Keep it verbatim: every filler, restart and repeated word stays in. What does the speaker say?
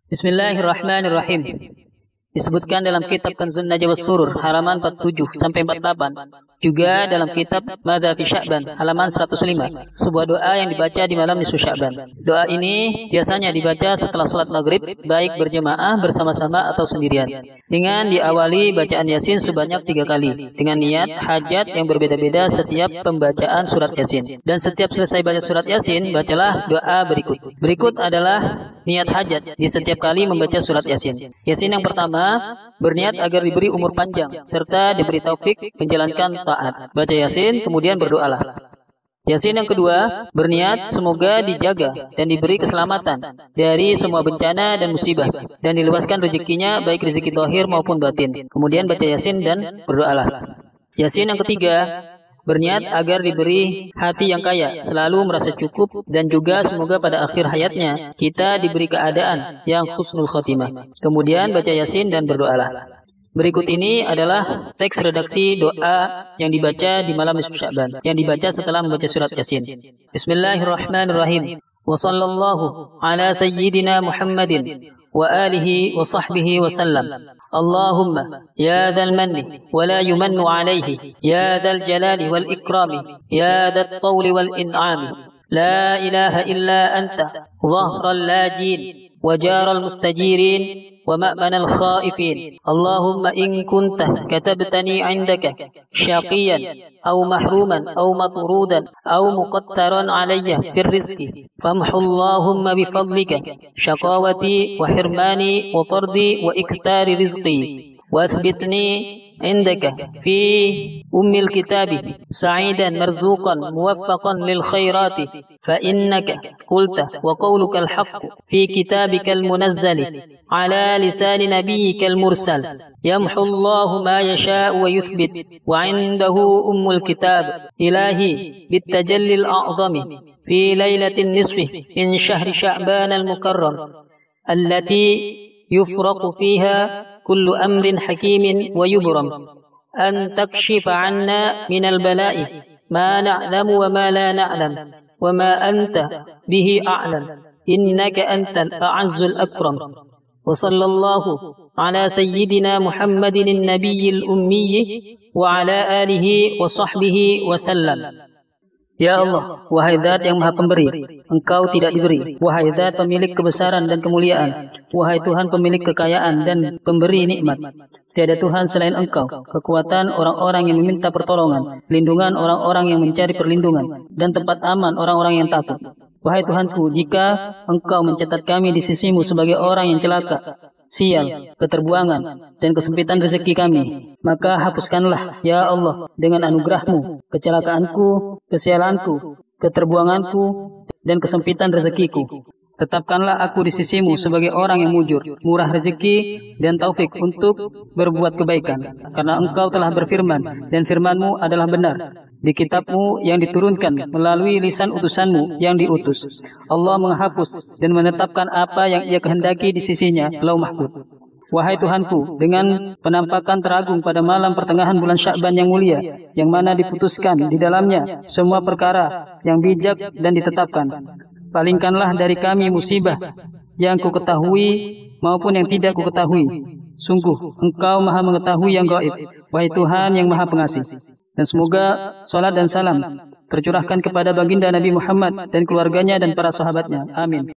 Bismillahirrahmanirrahim. Disebutkan dalam kitab Kanzun Najwa Surur halaman empat puluh tujuh sampai empat puluh delapan. Juga dalam kitab Madza fi Sya'ban halaman seratus lima, sebuah doa yang dibaca di malam nisfu Sya'ban. Doa ini biasanya dibaca setelah salat maghrib, baik berjamaah, bersama-sama atau sendirian. Dengan diawali bacaan Yasin sebanyak tiga kali, dengan niat hajat yang berbeda-beda setiap pembacaan surat Yasin. Dan setiap selesai baca surat Yasin, bacalah doa berikut. Berikut adalah niat hajat di setiap kali membaca surat Yasin. Yasin yang pertama, berniat agar diberi umur panjang serta diberi taufik menjalankan taat. Baca Yasin, kemudian berdoalah. Yasin yang kedua, berniat semoga dijaga dan diberi keselamatan dari semua bencana dan musibah, dan diluaskan rezekinya baik rezeki zahir maupun batin. Kemudian baca Yasin dan berdoalah. Yasin yang ketiga, berniat agar diberi hati yang kaya, selalu merasa cukup, dan juga semoga pada akhir hayatnya kita diberi keadaan yang husnul khotimah. Kemudian baca Yasin dan berdoalah. Berikut ini adalah teks redaksi doa yang dibaca di malam nisfu Sya'ban, yang dibaca setelah membaca surat Yasin. Bismillahirrahmanirrahim. Wa sallallahu ala sayyidina Muhammadin wa alihi wa sahbihi wa sallam. Allahumma ya dhal manni wa la yumannu alayhi, ya dhal jalali wal ikrami, ya dhal tawli wal in'ami, la ilaha illa anta dhahral lajin wa jaral mustajirin ومأمن الخائفين. اللهم إن كنت كتبتني عندك شقيا أو محروما أو مطرودا أو مقترا علي في الرزق فامحو اللهم بفضلك شقاوتي وحرماني وطردي وإكتار رزقي، وأثبتني عندك في أم الكتاب سعيدا مرزوقا موفقا للخيرات، فإنك قلت وقولك الحق في كتابك المنزل على لسان نبيك المرسل، يمحو الله ما يشاء ويثبت وعنده أم الكتاب. إلهي بالتجلي الأعظم في ليلة النصف من شهر شعبان المكرم التي يفرق فيها كل أمر حكيم ويبرم، أن تكشف عنا من البلاء ما نعلم وما لا نعلم وما أنت به أعلم، إنك أنت الأعز الأكرم. وصلى الله على سيدنا محمد النبي الأمي وعلى آله وصحبه وسلم. Ya Allah, wahai Zat yang Maha Pemberi, Engkau tidak diberi. Wahai Zat pemilik kebesaran dan kemuliaan, wahai Tuhan pemilik kekayaan dan pemberi nikmat, tiada Tuhan selain Engkau. Kekuatan orang-orang yang meminta pertolongan, lindungan orang-orang yang mencari perlindungan, dan tempat aman orang-orang yang takut. Wahai Tuhanku, jika Engkau mencatat kami di sisimu sebagai orang yang celaka, sial, keterbuangan, dan kesempitan rezeki kami, maka hapuskanlah, ya Allah, dengan anugerahmu kecelakaanku, kesialanku, keterbuanganku, dan kesempitan rezekiku. Tetapkanlah aku di sisimu sebagai orang yang mujur, murah rezeki, dan taufik untuk berbuat kebaikan. Karena Engkau telah berfirman, dan firman-Mu adalah benar, di kitab-Mu yang diturunkan melalui lisan utusan-Mu yang diutus. Allah menghapus dan menetapkan apa yang Ia kehendaki di sisinya, Lauh Mahfuz. Wahai Tuhanku, dengan penampakan teragung pada malam pertengahan bulan Sya'ban yang mulia, yang mana diputuskan di dalamnya semua perkara yang bijak dan ditetapkan, palingkanlah dari kami musibah yang ku ketahui maupun yang tidak ku ketahui. Sungguh, Engkau Maha mengetahui yang gaib, wahai Tuhan yang Maha Pengasih. Dan semoga salat dan salam tercurahkan kepada baginda Nabi Muhammad dan keluarganya dan para sahabatnya. Amin.